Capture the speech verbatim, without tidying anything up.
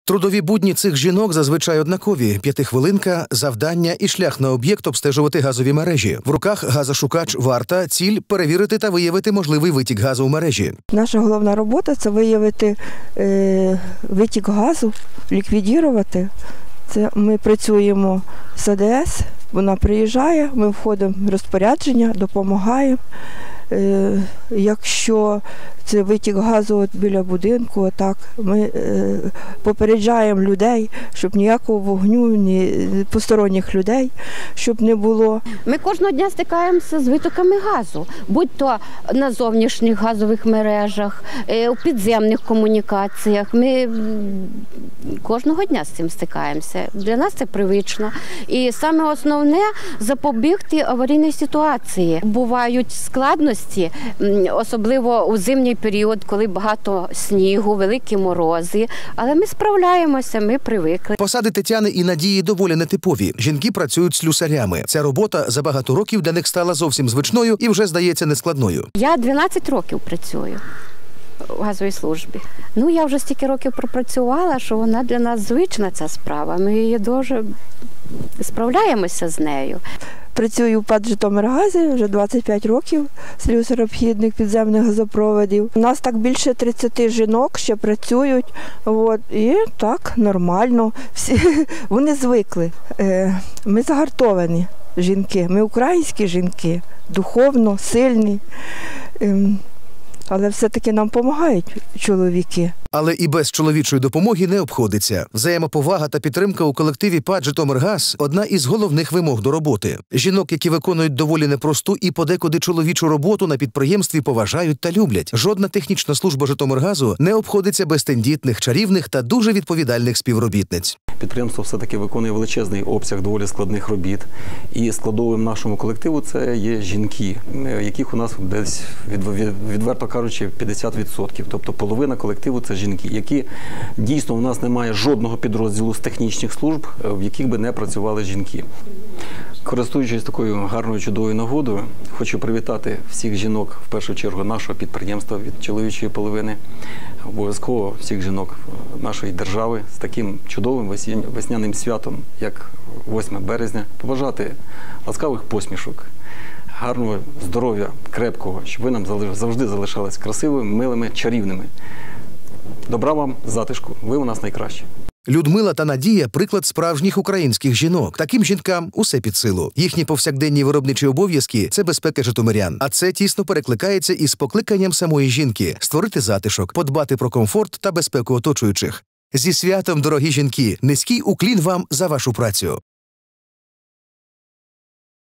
Трудові будні цих жінок зазвичай однакові. П'ятихвилинка, завдання і шлях на об'єкт обстежувати газові мережі. В руках газошукач «Варта», ціль – перевірити та виявити можливий витік газу в мережі. Наша головна робота – це виявити е, витік газу, ліквідувати. Це ми працюємо з А Д С, вона приїжджає, ми входимо в розпорядження, допомагаємо. Е, якщо це витік газу от біля будинку, отак, ми е, попереджаємо людей, щоб ніякого вогню, ні посторонніх людей, щоб не було. Ми кожного дня стикаємося з витоками газу, будь-то на зовнішніх газових мережах, у підземних комунікаціях. Ми кожного дня з цим стикаємося. Для нас це привично. І саме основне – запобігти аварійній ситуації. Бувають складності, особливо у зимній період, коли багато снігу, великі морози. Але ми справляємося, ми привикли. Посади Тетяни і Надії доволі нетипові. Жінки працюють слюсарями. Ця робота за багато років для них стала зовсім звичною і вже здається нескладною. Я дванадцять років працюю в газовій службі. Ну, я вже стільки років пропрацювала, що вона для нас звична, ця справа. Ми її дуже справляємося з нею. Працюю в ПАТ «Житомиргазі» вже двадцять п'ять років, слюсар-обхідник підземних газопроводів. У нас так більше тридцяти жінок ще працюють, от, і так нормально. Всі, вони звикли. Ми загартовані жінки, ми українські жінки, духовно, сильні. Але все-таки нам допомагають чоловіки. Але і без чоловічої допомоги не обходиться. Взаємоповага та підтримка у колективі ПАТ «Житомиргаз» – одна із головних вимог до роботи. Жінок, які виконують доволі непросту і подекуди чоловічу роботу на підприємстві, поважають та люблять. Жодна технічна служба «Житомиргазу» не обходиться без тендітних, чарівних та дуже відповідальних співробітниць. Підприємство все-таки виконує величезний обсяг доволі складних робіт. І складовим нашому колективу це є жінки, яких у нас десь, відверто кажучи, п'ятдесят відсотків. Тобто половина колективу – це жінки, які дійсно у нас немає жодного підрозділу з технічних служб, в яких би не працювали жінки. Користуючись такою гарною, чудовою нагодою, хочу привітати всіх жінок, в першу чергу, нашого підприємства від чоловічої половини, обов'язково всіх жінок нашої держави з таким чудовим весняним святом, як восьме березня, побажати ласкавих посмішок, гарного здоров'я, крепкого, щоб ви нам завжди залишались красивими, милими, чарівними. Добра вам, затишку, ви у нас найкращі. Людмила та Надія – приклад справжніх українських жінок. Таким жінкам усе під силу. Їхні повсякденні виробничі обов'язки – це безпека житомирян. А це тісно перекликається із покликанням самої жінки – створити затишок, подбати про комфорт та безпеку оточуючих. Зі святом, дорогі жінки! Низький уклін вам за вашу працю!